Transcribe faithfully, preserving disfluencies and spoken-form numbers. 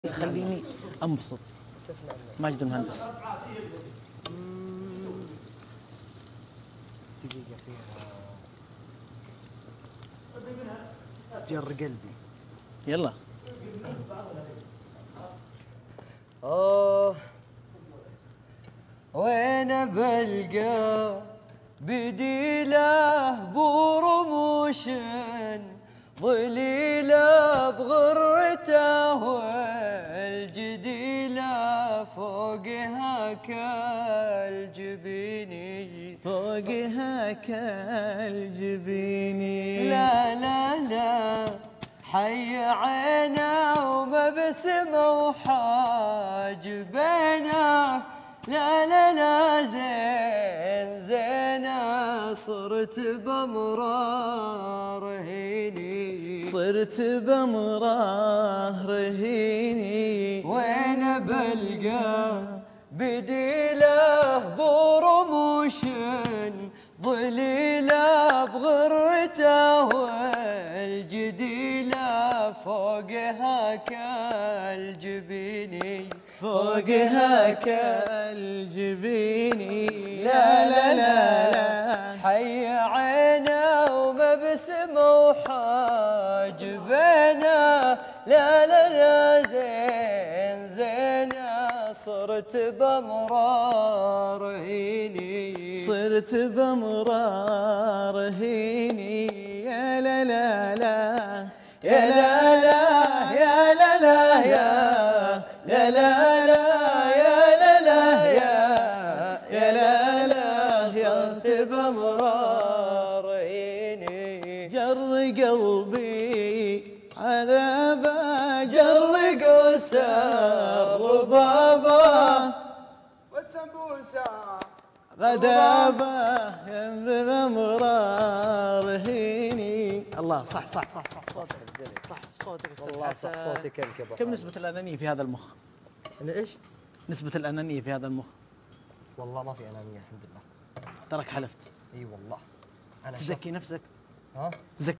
خليني انبسط. ماجد المهندس. دقيقة فيها جر قلبي. يلا. آه وين بلقى بديله برموش ظليله بغرته والجديله فوقها كالجبيني فوقها كالجبيني. لا لا لا حي عينه ومبسمه وحاجبينه. لا لا لا زين زينه صرت بمراه رهيني صرت بمراه رهيني. وين بلقى بديله برموش ظليله بغرته والجديله فوقها كالجبيني فوقها كالجبيني. لا لا لا لا حي عينه ومبسمه وحاجبينه. لا لا لا زين زينه صرت بمراه رهيني صرت بمراه رهيني. يا لا لا لا يا لا لا يا لا لا يا يا لا لا يا لا لا يا يا لا لا صرت بمراه رهيني. جر قلبي عذابه جر قسر ربابه والسمبوسة غدابه يمر بمراه رهيني. الله صح صح صح صح صوتك صح صوتك والله صح صوتك انت يا ابو كم نسبة الأنانية في هذا المخ؟ انا ايش؟ نسبة الأنانية في هذا المخ؟ والله ما في انانيه الحمد لله. ترك حلفت. اي والله انا تزكي نفسك؟ ها؟ تزكي